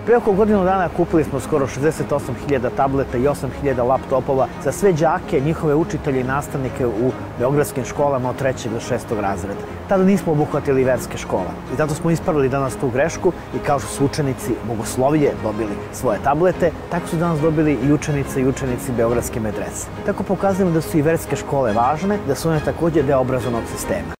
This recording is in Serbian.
Pre oko godinu dana kupili smo skoro 68.000 tableta i 8.000 laptopova za sve đake, njihove učitelje i nastavnike u beogradskim školama od 3. do 6. razreda. Tada nismo obuhvatili verske škole i zato smo ispravili danas tu grešku i kao što su učenici Bogoslovije dobili svoje tablete, tako su danas dobili i učenice i učenici beogradske medrese. Tako pokazujemo da su i verske škole važne, da su one također deo obrazovnog sistema.